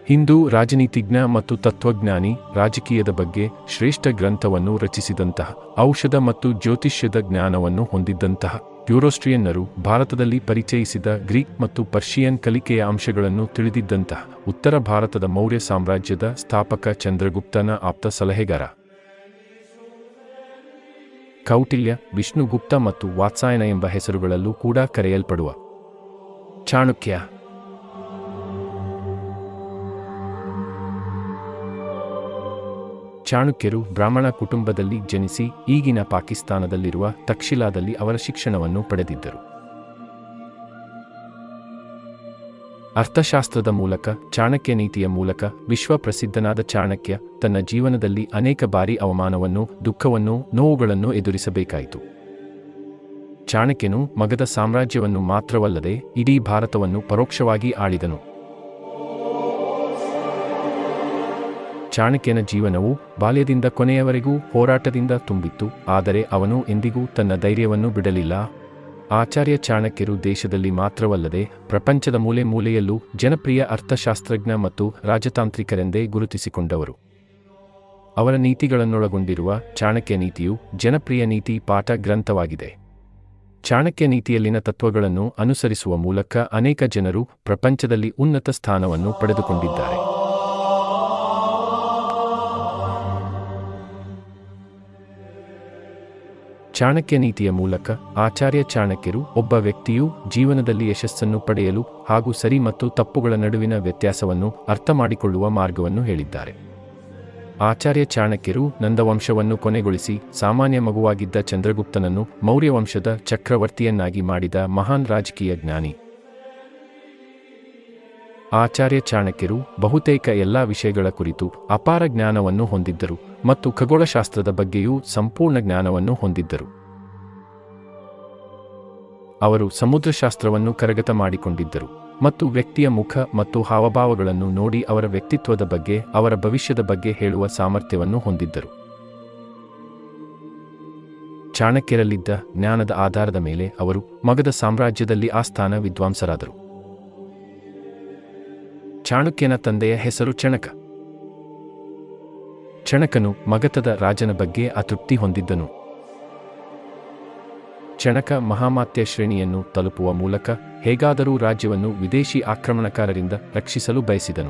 ಹಿಂದೂ ರಾಜನೀತಿಜ್ಞ ಮತ್ತು ತತ್ವಜ್ಞಾನಿ, ರಾಜಕೀಯದ ಬಗ್ಗೆ ಶ್ರೇಷ್ಠ ಗ್ರಂಥವನ್ನು ರಚಿಸಿದಂತಹ, ಔಷಧ ಮತ್ತು ಜ್ಯೋತಿಷ್ಯದ ಜ್ಞಾನವನ್ನು ಹೊಂದಿದ್ದಂತಹ ಯೂರೋಸ್ಟ್ರಿಯನ್ನರು ಭಾರತದಲ್ಲಿ ಪರಿಚಯಿಸಿದ ಗ್ರೀಕ್ ಮತ್ತು ಪರ್ಷಿಯನ್ ಕಲಿಕೆಯ ಅಂಶಗಳನ್ನು ತಿಳಿದಿದ್ದಂತಹ ಉತ್ತರ ಭಾರತದ ಮೌರ್ಯ ಸಾಮ್ರಾಜ್ಯದ ಸ್ಥಾಪಕ ಚಂದ್ರಗುಪ್ತನ ಆಪ್ತ ಸಲಹೆಗಾರ ಕೌಟಿಲ್ಯ, ವಿಷ್ಣುಗುಪ್ತ ಮತ್ತು ವಾತ್ಸಾಯನ ಎಂಬ ಹೆಸರುಗಳಲ್ಲೂ ಕೂಡ ಕರೆಯಲ್ಪಡುವ ಚಾಣಕ್ಯ. ಚಾಣಕ್ಯರು ಬ್ರಾಹ್ಮಣ ಕುಟುಂಬದಲ್ಲಿ ಜನಿಸಿ ಈಗಿನ ಪಾಕಿಸ್ತಾನದಲ್ಲಿರುವ ತಕ್ಷಿಲಾದಲ್ಲಿ ಅವರ ಶಿಕ್ಷಣವನ್ನು ಪಡೆದಿದ್ದರು. ಅರ್ಥಶಾಸ್ತ್ರದ ಮೂಲಕ, ಚಾಣಕ್ಯ ನೀತಿಯ ಮೂಲಕ ವಿಶ್ವಪ್ರಸಿದ್ಧನಾದ ಚಾಣಕ್ಯ ತನ್ನ ಜೀವನದಲ್ಲಿ ಅನೇಕ ಬಾರಿ ಅವಮಾನವನ್ನು, ದುಃಖವನ್ನು, ನೋವುಗಳನ್ನು ಎದುರಿಸಬೇಕಾಯಿತು. ಚಾಣಕ್ಯನು ಮಗಧ ಸಾಮ್ರಾಜ್ಯವನ್ನು ಮಾತ್ರವಲ್ಲದೆ ಇಡೀ ಭಾರತವನ್ನು ಪರೋಕ್ಷವಾಗಿ ಆಳಿದನು. ಚಾಣಕ್ಯನ ಜೀವನವು ಬಾಲ್ಯದಿಂದ ಕೊನೆಯವರೆಗೂ ಹೋರಾಟದಿಂದ ತುಂಬಿತ್ತು, ಆದರೆ ಅವನು ಎಂದಿಗೂ ತನ್ನ ಧೈರ್ಯವನ್ನು ಬಿಡಲಿಲ್ಲ. ಆಚಾರ್ಯ ಚಾಣಕ್ಯರು ದೇಶದಲ್ಲಿ ಮಾತ್ರವಲ್ಲದೆ ಪ್ರಪಂಚದ ಮೂಲೆ ಮೂಲೆಯಲ್ಲೂ ಜನಪ್ರಿಯ ಅರ್ಥಶಾಸ್ತ್ರಜ್ಞ ಮತ್ತು ರಾಜತಾಂತ್ರಿಕರೆಂದೇ ಗುರುತಿಸಿಕೊಂಡವರು. ಅವರ ನೀತಿಗಳನ್ನೊಳಗೊಂಡಿರುವ ಚಾಣಕ್ಯ ನೀತಿಯು ಜನಪ್ರಿಯ ನೀತಿ ಪಾಠ ಗ್ರಂಥವಾಗಿದೆ. ಚಾಣಕ್ಯ ನೀತಿಯಲ್ಲಿನ ತತ್ವಗಳನ್ನು ಅನುಸರಿಸುವ ಮೂಲಕ ಅನೇಕ ಜನರು ಪ್ರಪಂಚದಲ್ಲಿ ಉನ್ನತ ಸ್ಥಾನವನ್ನು ಪಡೆದುಕೊಂಡಿದ್ದಾರೆ. ಚಾಣಕ್ಯ ನೀತಿಯ ಮೂಲಕ ಆಚಾರ್ಯ ಚಾಣಕ್ಯರು ಒಬ್ಬ ವ್ಯಕ್ತಿಯು ಜೀವನದಲ್ಲಿ ಯಶಸ್ಸನ್ನು ಪಡೆಯಲು ಹಾಗೂ ಸರಿ ಮತ್ತು ತಪ್ಪುಗಳ ನಡುವಿನ ವ್ಯತ್ಯಾಸವನ್ನು ಅರ್ಥಮಾಡಿಕೊಳ್ಳುವ ಮಾರ್ಗವನ್ನು ಹೇಳಿದ್ದಾರೆ. ಆಚಾರ್ಯ ಚಾಣಕ್ಯರು ನಂದವಂಶವನ್ನು ಕೊನೆಗೊಳಿಸಿ ಸಾಮಾನ್ಯ ಮಗುವಾಗಿದ್ದ ಚಂದ್ರಗುಪ್ತನನ್ನು ಮೌರ್ಯ ವಂಶದ ಚಕ್ರವರ್ತಿಯನ್ನಾಗಿ ಮಾಡಿದ ಮಹಾನ್ ರಾಜಕೀಯ ಜ್ಞಾನಿ. ಆಚಾರ್ಯ ಚಾಣಕ್ಯರು ಬಹುತೇಕ ಎಲ್ಲಾ ವಿಷಯಗಳ ಕುರಿತು ಅಪಾರ ಜ್ಞಾನವನ್ನು ಹೊಂದಿದ್ದರು ಮತ್ತು ಖಗೋಳಶಾಸ್ತ್ರದ ಬಗ್ಗೆಯೂ ಸಂಪೂರ್ಣ ಜ್ಞಾನವನ್ನು ಹೊಂದಿದ್ದರು. ಅವರು ಸಮುದ್ರಶಾಸ್ತ್ರವನ್ನು ಕರಗತ ಮಾಡಿಕೊಂಡಿದ್ದರು ಮತ್ತು ವ್ಯಕ್ತಿಯ ಮುಖ ಮತ್ತು ಹಾವಭಾವಗಳನ್ನು ನೋಡಿ ಅವರ ವ್ಯಕ್ತಿತ್ವದ ಬಗ್ಗೆ, ಅವರ ಭವಿಷ್ಯದ ಬಗ್ಗೆ ಹೇಳುವ ಸಾಮರ್ಥ್ಯವನ್ನು ಹೊಂದಿದ್ದರು. ಚಾಣಕ್ಯರಲ್ಲಿದ್ದ ಜ್ಞಾನದ ಆಧಾರದ ಮೇಲೆ ಅವರು ಮಗಧ ಸಾಮ್ರಾಜ್ಯದಲ್ಲಿ ಆಸ್ಥಾನ ವಿದ್ವಾಂಸರಾದರು. ಚಾಣಕ್ಯನ ತಂದೆಯ ಹೆಸರು ಚಣಕ. ಚಣಕನು ಮಗಧದ ರಾಜನ ಬಗ್ಗೆ ಅತೃಪ್ತಿ ಹೊಂದಿದ್ದನು. ಚಣಕ ಮಹಾಮಾತ್ಯ ಶ್ರೇಣಿಯನ್ನು ತಲುಪುವ ಮೂಲಕ ಹೇಗಾದರೂ ರಾಜ್ಯವನ್ನು ವಿದೇಶಿ ಆಕ್ರಮಣಕಾರರಿಂದ ರಕ್ಷಿಸಲು ಬಯಸಿದನು.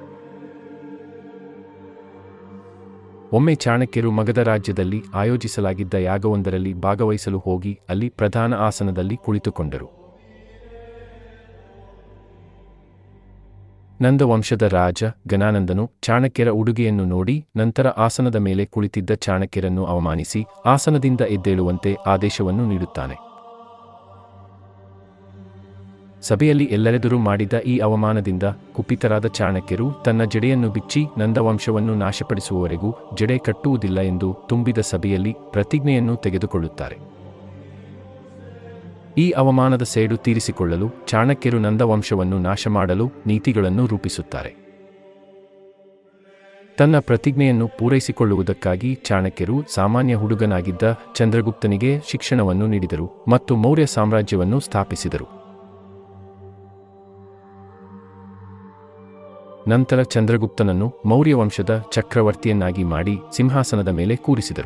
ಒಮ್ಮೆ ಚಾಣಕ್ಯರು ಮಗಧ ರಾಜ್ಯದಲ್ಲಿ ಆಯೋಜಿಸಲಾಗಿದ್ದ ಯಾಗವೊಂದರಲ್ಲಿ ಭಾಗವಹಿಸಲು ಹೋಗಿ ಅಲ್ಲಿ ಪ್ರಧಾನ ಆಸನದಲ್ಲಿ ಕುಳಿತುಕೊಂಡರು. ನಂದವಂಶದ ರಾಜ ಗನಾನಂದನು ಚಾಣಕ್ಯರ ಉಡುಗೆಯನ್ನು ನೋಡಿ ನಂತರ ಆಸನದ ಮೇಲೆ ಕುಳಿತಿದ್ದ ಚಾಣಕ್ಯರನ್ನು ಅವಮಾನಿಸಿ ಆಸನದಿಂದ ಎದ್ದೇಳುವಂತೆ ಆದೇಶವನ್ನು ನೀಡುತ್ತಾನೆ. ಸಭೆಯಲ್ಲಿ ಎಲ್ಲರೆದುರು ಮಾಡಿದ ಈ ಅವಮಾನದಿಂದ ಕುಪಿತರಾದ ಚಾಣಕ್ಯರು ತನ್ನ ಜಡೆಯನ್ನು ಬಿಚ್ಚಿ ನಂದವಂಶವನ್ನು ನಾಶಪಡಿಸುವವರೆಗೂ ಜಡೆ ಕಟ್ಟುವುದಿಲ್ಲ ಎಂದು ತುಂಬಿದ ಸಭೆಯಲ್ಲಿ ಪ್ರತಿಜ್ಞೆಯನ್ನು ತೆಗೆದುಕೊಳ್ಳುತ್ತಾರೆ. ಈ ಅವಮಾನದ ಸೇಡು ತೀರಿಸಿಕೊಳ್ಳಲು ಚಾಣಕ್ಯರು ನಂದವಂಶವನ್ನು ನಾಶ ಮಾಡಲು ನೀತಿಗಳನ್ನು ರೂಪಿಸುತ್ತಾರೆ. ತನ್ನ ಪ್ರತಿಜ್ಞೆಯನ್ನು ಪೂರೈಸಿಕೊಳ್ಳುವುದಕ್ಕಾಗಿ ಚಾಣಕ್ಯರು ಸಾಮಾನ್ಯ ಹುಡುಗನಾಗಿದ್ದ ಚಂದ್ರಗುಪ್ತನಿಗೆ ಶಿಕ್ಷಣವನ್ನು ನೀಡಿದರು ಮತ್ತು ಮೌರ್ಯ ಸಾಮ್ರಾಜ್ಯವನ್ನು ಸ್ಥಾಪಿಸಿದರು. ನಂತರ ಚಂದ್ರಗುಪ್ತನನ್ನು ಮೌರ್ಯ ವಂಶದ ಚಕ್ರವರ್ತಿಯನ್ನಾಗಿ ಮಾಡಿ ಸಿಂಹಾಸನದ ಮೇಲೆ ಕೂರಿಸಿದರು.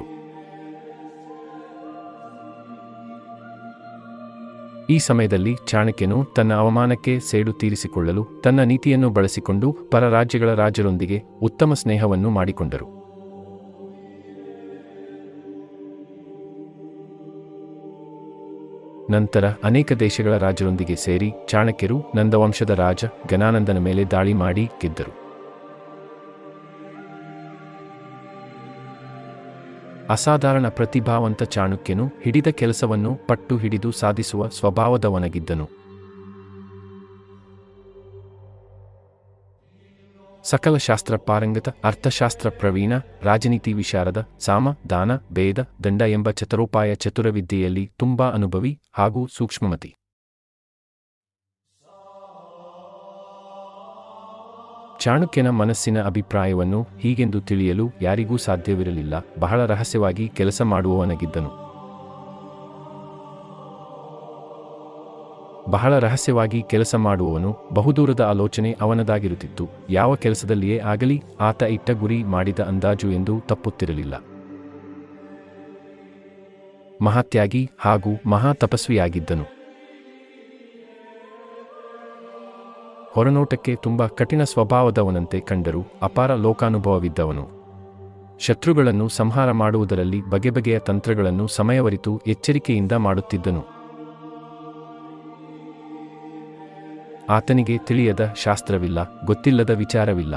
ಈ ಸಮಯದಲ್ಲಿ ಚಾಣಕ್ಯನು ತನ್ನ ಅವಮಾನಕ್ಕೆ ಸೇಡು ತೀರಿಸಿಕೊಳ್ಳಲು ತನ್ನ ನೀತಿಯನ್ನು ಬಳಸಿಕೊಂಡು ಪರ ರಾಜ್ಯಗಳ ರಾಜರೊಂದಿಗೆ ಉತ್ತಮ ಸ್ನೇಹವನ್ನು ಮಾಡಿಕೊಂಡರು. ನಂತರ ಅನೇಕ ದೇಶಗಳ ರಾಜರೊಂದಿಗೆ ಸೇರಿ ಚಾಣಕ್ಯರು ನಂದವಂಶದ ರಾಜ ಗನಾನಂದನ ಮೇಲೆ ದಾಳಿ ಮಾಡಿ ಗೆದ್ದರು. ಅಸಾಧಾರಣ ಪ್ರತಿಭಾವಂತ ಚಾಣಕ್ಯನು ಹಿಡಿದ ಕೆಲಸವನ್ನು ಪಟ್ಟು ಹಿಡಿದು ಸಾಧಿಸುವ ಸ್ವಭಾವದವನಾಗಿದ್ದನು. ಸಕಲ ಶಾಸ್ತ್ರ ಪಾರಂಗತ, ಅರ್ಥಶಾಸ್ತ್ರ ಪ್ರವೀಣ, ರಾಜನೀತಿ ವಿಶಾರದ, ಸಾಮ, ದಾನ, ಭೇದ, ದಂಡ ಎಂಬ ಚತುರೋಪಾಯ ಚತುರವಿದ್ಯೆಯಲ್ಲಿ ತುಂಬಾ ಅನುಭವಿ ಹಾಗೂ ಸೂಕ್ಷ್ಮಮತಿ. ಚಾಣಕ್ಯನ ಮನಸ್ಸಿನ ಅಭಿಪ್ರಾಯವನ್ನು ಹೀಗೆಂದು ತಿಳಿಯಲು ಯಾರಿಗೂ ಸಾಧ್ಯವಿರಲಿಲ್ಲ. ಬಹಳ ರಹಸ್ಯವಾಗಿ ಕೆಲಸ ಮಾಡುವವನಾಗಿದ್ದನು. ಬಹಳ ರಹಸ್ಯವಾಗಿ ಕೆಲಸ ಮಾಡುವವನು, ಬಹುದೂರದ ಆಲೋಚನೆ ಅವನದಾಗಿರುತ್ತಿತ್ತು. ಯಾವ ಕೆಲಸದಲ್ಲಿಯೇ ಆಗಲಿ ಆತ ಇಟ್ಟ ಗುರಿ ಮಾಡಿದ ಅಂದಾಜು ಎಂದೂ ತಪ್ಪುತ್ತಿರಲಿಲ್ಲ. ಮಹಾತ್ಯಾಗಿ ಹಾಗೂ ಮಹಾ ತಪಸ್ವಿಯಾಗಿದ್ದನು. ಹೊರನೋಟಕ್ಕೆ ತುಂಬ ಕಠಿಣ ಸ್ವಭಾವದವನಂತೆ ಕಂಡರೂ ಅಪಾರ ಲೋಕಾನುಭವವಿದ್ದವನು. ಶತ್ರುಗಳನ್ನು ಸಂಹಾರ ಮಾಡುವುದರಲ್ಲಿ ಬಗೆಬಗೆಯ ತಂತ್ರಗಳನ್ನು ಸಮಯವರಿತು ಎಚ್ಚರಿಕೆಯಿಂದ ಮಾಡುತ್ತಿದ್ದನು. ಆತನಿಗೆ ತಿಳಿಯದ ಶಾಸ್ತ್ರವಿಲ್ಲ, ಗೊತ್ತಿಲ್ಲದ ವಿಚಾರವಿಲ್ಲ.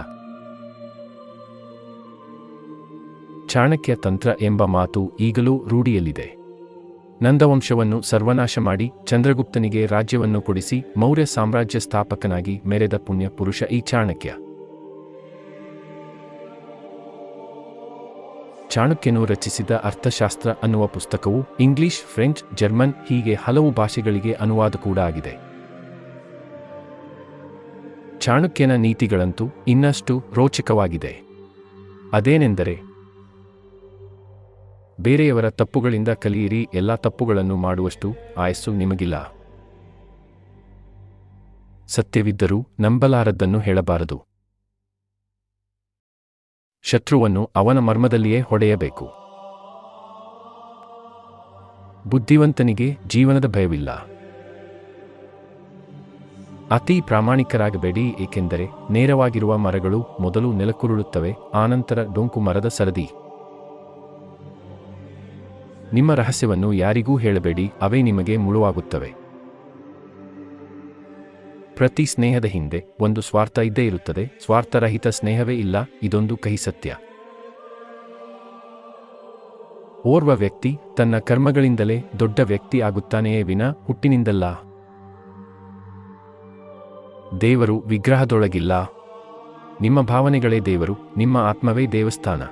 ಚಾಣಕ್ಯ ತಂತ್ರ ಎಂಬ ಮಾತು ಈಗಲೂ ರೂಢಿಯಲ್ಲಿದೆ. ನಂದವಂಶವನ್ನು ಸರ್ವನಾಶ ಮಾಡಿ ಚಂದ್ರಗುಪ್ತನಿಗೆ ರಾಜ್ಯವನ್ನು ಕೊಡಿಸಿ ಮೌರ್ಯ ಸಾಮ್ರಾಜ್ಯ ಸ್ಥಾಪಕನಾಗಿ ಮೆರೆದ ಪುಣ್ಯ ಪುರುಷ ಈ ಚಾಣಕ್ಯ. ಚಾಣಕ್ಯನು ರಚಿಸಿದ ಅರ್ಥಶಾಸ್ತ್ರ ಅನ್ನುವ ಪುಸ್ತಕವು ಇಂಗ್ಲಿಷ್, ಫ್ರೆಂಚ್, ಜರ್ಮನ್ ಹೀಗೆ ಹಲವು ಭಾಷೆಗಳಿಗೆ ಅನುವಾದ ಕೂಡ ಆಗಿದೆ. ಚಾಣಕ್ಯನ ನೀತಿಗಳಂತೂ ಇನ್ನಷ್ಟು ರೋಚಕವಾಗಿದೆ. ಅದೇನೆಂದರೆ, ಬೇರೆಯವರ ತಪ್ಪುಗಳಿಂದ ಕಲಿಯಿರಿ, ಎಲ್ಲ ತಪ್ಪುಗಳನ್ನು ಮಾಡುವಷ್ಟು ಆಯಸ್ಸು ನಿಮಗಿಲ್ಲ. ಸತ್ಯವಿದ್ದರೂ ನಂಬಲಾರದ್ದನ್ನು ಹೇಳಬಾರದು. ಶತ್ರುವನ್ನು ಅವನ ಮರ್ಮದಲ್ಲಿಯೇ ಹೊಡೆಯಬೇಕು. ಬುದ್ಧಿವಂತನಿಗೆ ಜೀವನದ ಭಯವಿಲ್ಲ. ಅತಿ ಪ್ರಾಮಾಣಿಕರಾಗಬೇಡಿ, ಏಕೆಂದರೆ ನೇರವಾಗಿರುವ ಮರಗಳು ಮೊದಲು ನೆಲಕ್ಕುರುಳುತ್ತವೆ, ಆನಂತರ ಡೊಂಕು ಮರದ ಸರದಿ. ನಿಮ್ಮ ರಹಸ್ಯವನ್ನು ಯಾರಿಗೂ ಹೇಳಬೇಡಿ, ಅವೇ ನಿಮಗೆ ಮುಳುವಾಗುತ್ತವೆ. ಪ್ರತಿ ಸ್ನೇಹದ ಹಿಂದೆ ಒಂದು ಸ್ವಾರ್ಥ ಇದ್ದೇ ಇರುತ್ತದೆ, ಸ್ವಾರ್ಥರಹಿತ ಸ್ನೇಹವೇ ಇಲ್ಲ, ಇದೊಂದು ಕಹಿ ಸತ್ಯ. ಓರ್ವ ವ್ಯಕ್ತಿ ತನ್ನ ಕರ್ಮಗಳಿಂದಲೇ ದೊಡ್ಡ ವ್ಯಕ್ತಿ ಆಗುತ್ತಾನೆಯೇ ವಿನಾ ಹುಟ್ಟಿನಿಂದಲ್ಲ. ದೇವರು ವಿಗ್ರಹದೊಳಗಿಲ್ಲ. ನಿಮ್ಮ ಭಾವನೆಗಳೇ ದೇವರು, ನಿಮ್ಮ ಆತ್ಮವೇ ದೇವಸ್ಥಾನ.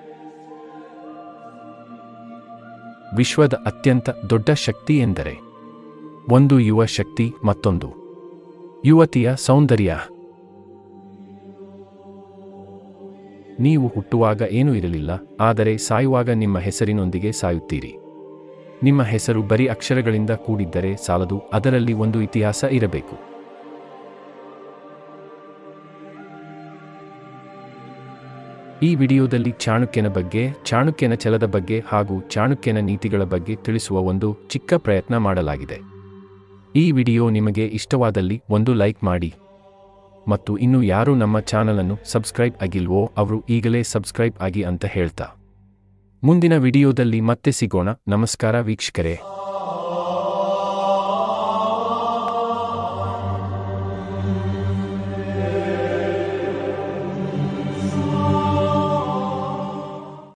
ವಿಶ್ವದ ಅತ್ಯಂತ ದೊಡ್ಡ ಶಕ್ತಿ ಎಂದರೆ ಒಂದು ಯುವ ಶಕ್ತಿ, ಮತ್ತೊಂದು ಯುವತಿಯ ಸೌಂದರ್ಯ. ನೀವು ಹುಟ್ಟುವಾಗ ಏನೂ ಇರಲಿಲ್ಲ, ಆದರೆ ಸಾಯುವಾಗ ನಿಮ್ಮ ಹೆಸರಿನೊಂದಿಗೆ ಸಾಯುತ್ತೀರಿ. ನಿಮ್ಮ ಹೆಸರು ಬರೀ ಅಕ್ಷರಗಳಿಂದ ಕೂಡಿದ್ದರೆ ಸಾಲದು, ಅದರಲ್ಲಿ ಒಂದು ಇತಿಹಾಸ ಇರಬೇಕು. ಈ ವಿಡಿಯೋದಲ್ಲಿ ಚಾಣಕ್ಯನ ಬಗ್ಗೆ, ಚಾಣಕ್ಯನ ಛಲದ ಬಗ್ಗೆ ಹಾಗೂ ಚಾಣಕ್ಯನ ನೀತಿಗಳ ಬಗ್ಗೆ ತಿಳಿಸುವ ಒಂದು ಚಿಕ್ಕ ಪ್ರಯತ್ನ ಮಾಡಲಾಗಿದೆ. ಈ ವಿಡಿಯೋ ನಿಮಗೆ ಇಷ್ಟವಾದಲ್ಲಿ ಒಂದು ಲೈಕ್ ಮಾಡಿ. ಮತ್ತು ಇನ್ನೂ ಯಾರು ನಮ್ಮ ಚಾನಲನ್ನು ಸಬ್ಸ್ಕ್ರೈಬ್ ಆಗಿಲ್ವೋ ಅವರು ಈಗಲೇ ಸಬ್ಸ್ಕ್ರೈಬ್ ಆಗಿ ಅಂತ ಹೇಳ್ತಾ ಮುಂದಿನ ವಿಡಿಯೋದಲ್ಲಿ ಮತ್ತೆ ಸಿಗೋಣ. ನಮಸ್ಕಾರ ವೀಕ್ಷಕರೇ.